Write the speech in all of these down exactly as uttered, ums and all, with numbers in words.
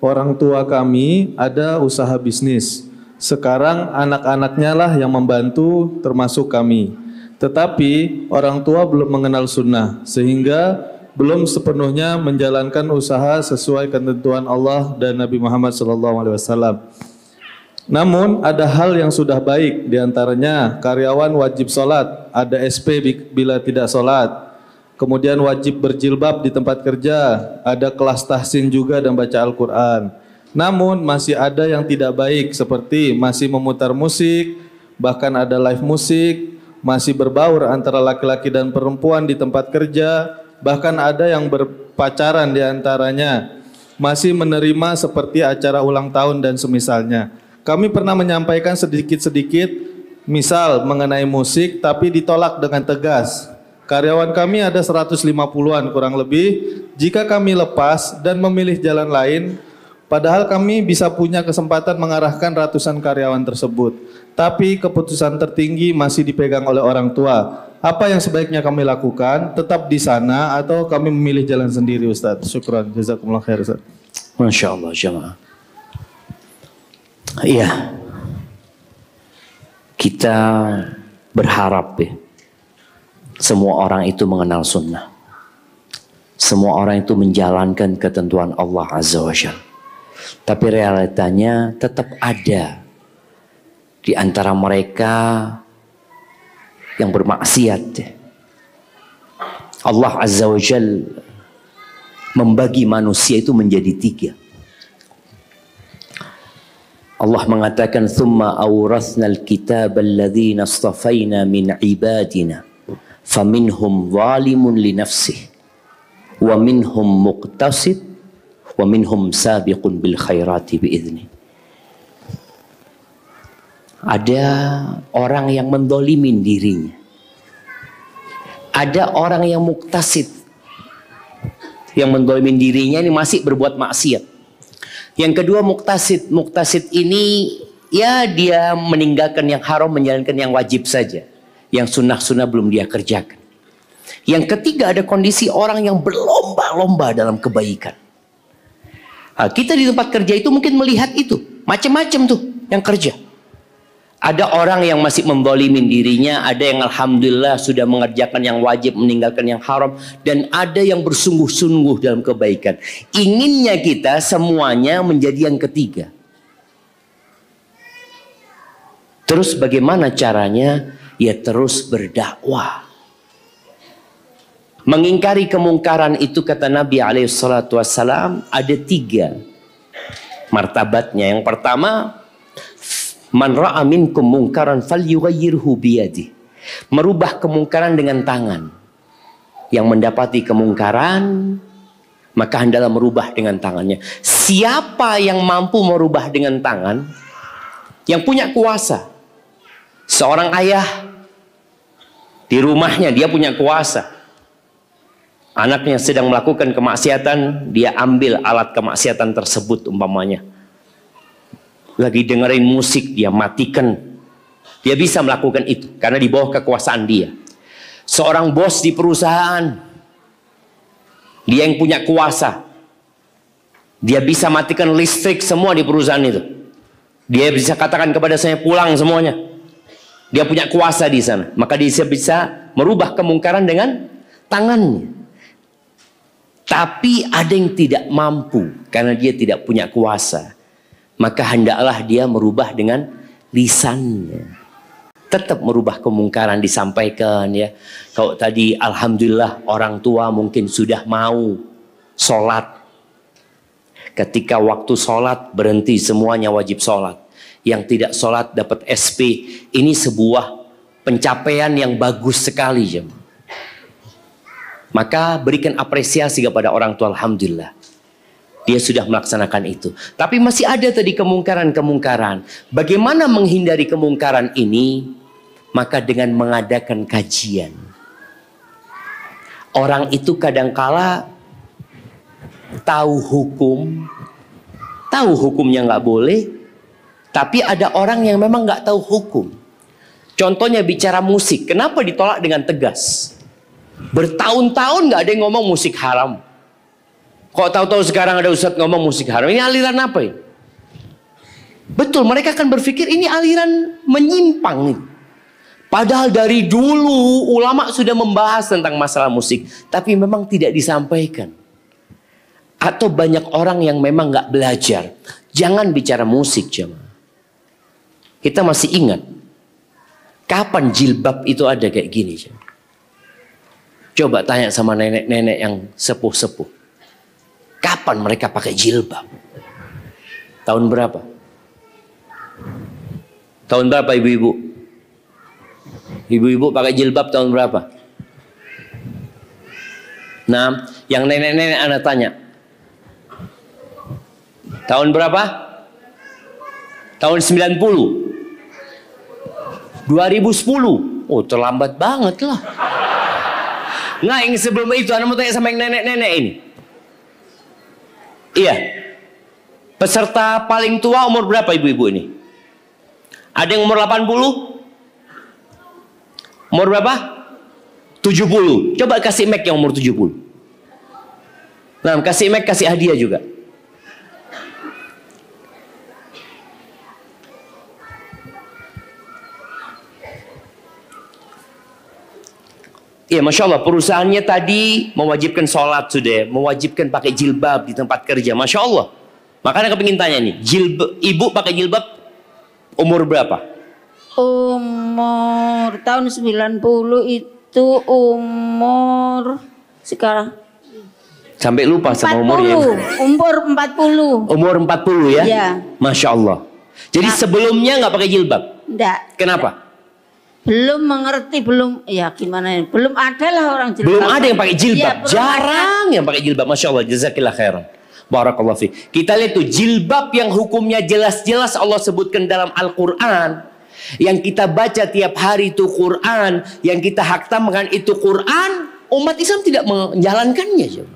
orang tua kami ada usaha bisnis. Sekarang anak-anaknya lah yang membantu termasuk kami. Tetapi orang tua belum mengenal sunnah sehingga belum sepenuhnya menjalankan usaha sesuai ketentuan Allah dan Nabi Muhammad shallallahu alaihi wasallam. Namun ada hal yang sudah baik, diantaranya karyawan wajib sholat, ada S P bila tidak sholat. Kemudian wajib berjilbab di tempat kerja, ada kelas tahsin juga dan baca Al-Quran. Namun masih ada yang tidak baik seperti masih memutar musik, bahkan ada live musik, masih berbaur antara laki-laki dan perempuan di tempat kerja, bahkan ada yang berpacaran di antaranya, masih menerima seperti acara ulang tahun dan semisalnya. Kami pernah menyampaikan sedikit-sedikit misal mengenai musik tapi ditolak dengan tegas. Karyawan kami ada seratus lima puluhan kurang lebih. Jika kami lepas dan memilih jalan lain, padahal kami bisa punya kesempatan mengarahkan ratusan karyawan tersebut. Tapi keputusan tertinggi masih dipegang oleh orang tua. Apa yang sebaiknya kami lakukan? Tetap di sana atau kami memilih jalan sendiri, Ustaz? Syukran, jazakumullah khair, Ustaz. Masya Allah, jemaah. Iya, kita berharap ya, semua orang itu mengenal sunnah. Semua orang itu menjalankan ketentuan Allah Azza wa Jalla. Tapi realitanya tetap ada di antara mereka yang bermaksiat. Allah Azza wa Jalla membagi manusia itu menjadi tiga. Allah mengatakan, "Tsumma awrathna al-kitaba alladhina istafaina min ibadina, faminhum zalimun li nafsihi, wa minhum muqtasid, wa minhum sabiqun bil khairati biizni." Ada orang yang mendolimin dirinya. Ada orang yang muktasid. Yang mendolimin dirinya ini masih berbuat maksiat. Yang kedua muktasid. Muktasid ini ya dia meninggalkan yang haram, menjalankan yang wajib saja. Yang sunnah-sunnah belum dia kerjakan. Yang ketiga ada kondisi orang yang berlomba-lomba dalam kebaikan. Nah, kita di tempat kerja itu mungkin melihat itu. Macam-macam tuh yang kerja. Ada orang yang masih mendolimin dirinya, ada yang alhamdulillah sudah mengerjakan yang wajib, meninggalkan yang haram, dan ada yang bersungguh-sungguh dalam kebaikan. Inginnya kita semuanya menjadi yang ketiga. Terus bagaimana caranya? Ya terus berdakwah. Mengingkari kemungkaran itu kata Nabi alaihi salatu wassalam ada tiga martabatnya. Yang pertama, man ra'a minkum mungkaran falyughayyirhu biyadihi. Merubah kemungkaran dengan tangan. Yang mendapati kemungkaran maka hendaklah merubah dengan tangannya. Siapa yang mampu merubah dengan tangan? Yang punya kuasa. Seorang ayah di rumahnya dia punya kuasa. Anaknya sedang melakukan kemaksiatan, dia ambil alat kemaksiatan tersebut umpamanya. Lagi dengerin musik, dia matikan. Dia bisa melakukan itu karena di bawah kekuasaan dia. Seorang bos di perusahaan, dia yang punya kuasa. Dia bisa matikan listrik semua di perusahaan itu. Dia bisa katakan kepada saya pulang semuanya. Dia punya kuasa di sana. Maka dia bisa merubah kemungkaran dengan tangannya. Tapi ada yang tidak mampu karena dia tidak punya kuasa. Maka hendaklah dia merubah dengan lisannya. Tetap merubah kemungkaran disampaikan ya. Kalau tadi alhamdulillah orang tua mungkin sudah mau sholat. Ketika waktu sholat berhenti semuanya wajib sholat. Yang tidak sholat dapat S P. Ini sebuah pencapaian yang bagus sekali jemaah. Maka berikan apresiasi kepada orang tua, alhamdulillah. Dia sudah melaksanakan itu. Tapi masih ada tadi kemungkaran-kemungkaran. Bagaimana menghindari kemungkaran ini? Maka dengan mengadakan kajian. Orang itu kadangkala tahu hukum, tahu hukumnya nggak boleh, tapi ada orang yang memang nggak tahu hukum. Contohnya bicara musik, kenapa ditolak dengan tegas? Bertahun-tahun nggak ada yang ngomong musik haram. Kok tahu-tahu sekarang ada ustadz ngomong musik haram? Ini aliran apa ini? Betul, mereka akan berpikir ini aliran menyimpang nih. Padahal dari dulu ulama sudah membahas tentang masalah musik, tapi memang tidak disampaikan. Atau banyak orang yang memang nggak belajar. Jangan bicara musik, jemaah. Kita masih ingat kapan jilbab itu ada kayak gini, jemaah. Coba tanya sama nenek-nenek yang sepuh-sepuh. Kapan mereka pakai jilbab? Tahun berapa? Tahun berapa ibu-ibu? Ibu-ibu pakai jilbab tahun berapa? Nah, yang nenek-nenek anak tanya. Tahun berapa? Tahun sembilan puluh. dua ribu sepuluh. Oh, terlambat banget lah. Nggak, yang sebelum itu anak mau tanya sama yang nenek-nenek ini. Iya. Peserta paling tua umur berapa ibu-ibu ini? Ada yang umur delapan puluh? Umur berapa? tujuh puluh. Coba kasih mic yang umur tujuh puluh. Nah, kasih mic, kasih hadiah juga. Ya, Masya Allah, perusahaannya tadi mewajibkan sholat sudah, mewajibkan pakai jilbab di tempat kerja. Masya Allah. Makanya kepingin tanya nih, jilbab, ibu pakai jilbab umur berapa? Umur tahun sembilan puluh itu umur sekarang. Sampai lupa sama empat puluh. umurnya. Umur empat puluh. Umur empat puluh ya? Ya. Masya Allah. Jadi Nah. sebelumnya nggak pakai jilbab? Enggak. Kenapa? Belum mengerti, belum, ya gimana ya? Belum ada lah orang jilbab. Belum ada yang pakai jilbab. Ya, belum Jarang yang pakai jilbab. Masya Allah. Jazakillah khairan. Barakallahu fiik. Kita lihat tuh jilbab yang hukumnya jelas-jelas Allah sebutkan dalam Al-Quran. Yang kita baca tiap hari itu Quran. Yang kita haktamkan itu Quran. Umat Islam tidak menjalankannya.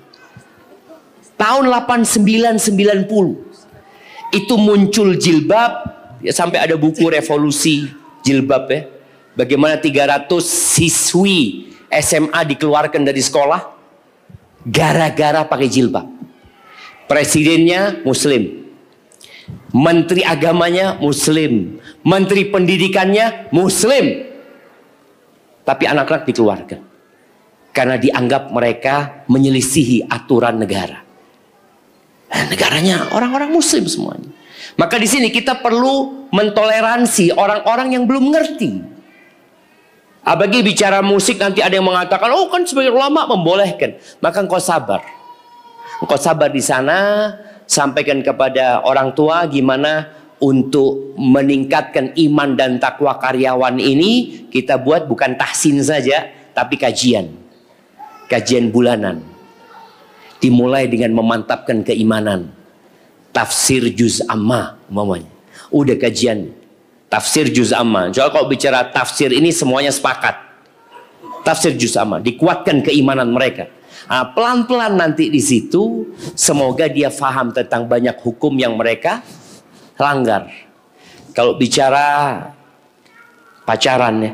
Tahun delapan puluh sembilan sembilan puluh. Itu muncul jilbab. Ya, sampai ada buku revolusi jilbab ya. Bagaimana tiga ratus siswi S M A dikeluarkan dari sekolah gara-gara pakai jilbab. Presidennya muslim, menteri agamanya muslim, menteri pendidikannya muslim, tapi anak-anak dikeluarkan karena dianggap mereka menyelisihi aturan negara. Nah, negaranya orang-orang muslim semuanya. Maka di sini kita perlu mentoleransi orang-orang yang belum ngerti. Apalagi bicara musik nanti ada yang mengatakan, oh kan sebagai ulama membolehkan. Maka engkau sabar. Engkau sabar di sana, sampaikan kepada orang tua gimana untuk meningkatkan iman dan takwa karyawan ini. Kita buat bukan tahsin saja, tapi kajian. Kajian bulanan. Dimulai dengan memantapkan keimanan. Tafsir juz amma, umpamanya. Udah kajian. Tafsir juz amma. Soalnya kalau bicara tafsir ini semuanya sepakat. Tafsir juz amma. Dikuatkan keimanan mereka. Nah, pelan-pelan nanti di situ semoga dia faham tentang banyak hukum yang mereka langgar. Kalau bicara pacaran ya,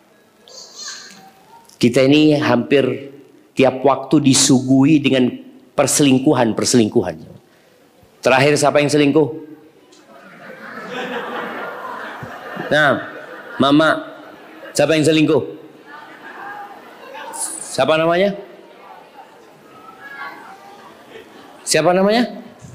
kita ini hampir tiap waktu disuguhi dengan perselingkuhan-perselingkuhan. Terakhir siapa yang selingkuh? Nah, mama, siapa yang selingkuh? Siapa namanya? Siapa namanya?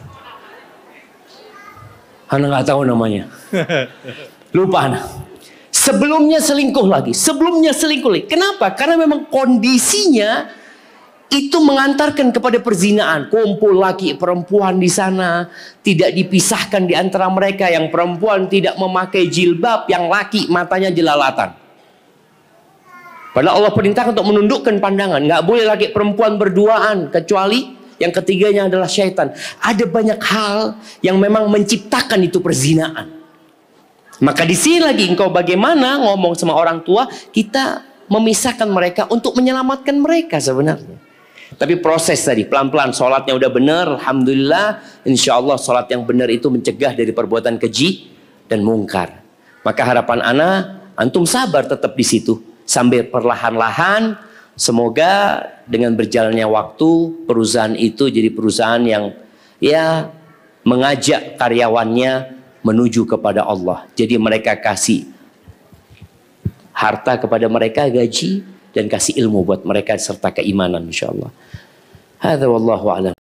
Anak nggak tahu namanya. Lupa anak. Sebelumnya selingkuh lagi, sebelumnya selingkuh lagi. Kenapa? Karena memang kondisinya itu mengantarkan kepada perzinaan. Kumpul laki perempuan di sana, tidak dipisahkan di antara mereka. Yang perempuan tidak memakai jilbab, yang laki matanya jelalatan. Padahal Allah perintahkan untuk menundukkan pandangan. Nggak boleh laki perempuan berduaan, kecuali yang ketiganya adalah syaitan. Ada banyak hal yang memang menciptakan itu perzinaan. Maka di sini lagi engkau bagaimana ngomong sama orang tua, kita memisahkan mereka untuk menyelamatkan mereka sebenarnya. Tapi proses tadi, pelan-pelan sholatnya udah benar, alhamdulillah, insya Allah sholat yang benar itu mencegah dari perbuatan keji dan mungkar. Maka harapan ana, antum sabar tetap di situ sambil perlahan-lahan Semoga dengan berjalannya waktu perusahaan itu jadi perusahaan yang ya mengajak karyawannya menuju kepada Allah. Jadi mereka kasih harta kepada mereka, gaji, dan kasih ilmu buat mereka serta keimanan insyaallah. Hadza wallahu a'lam.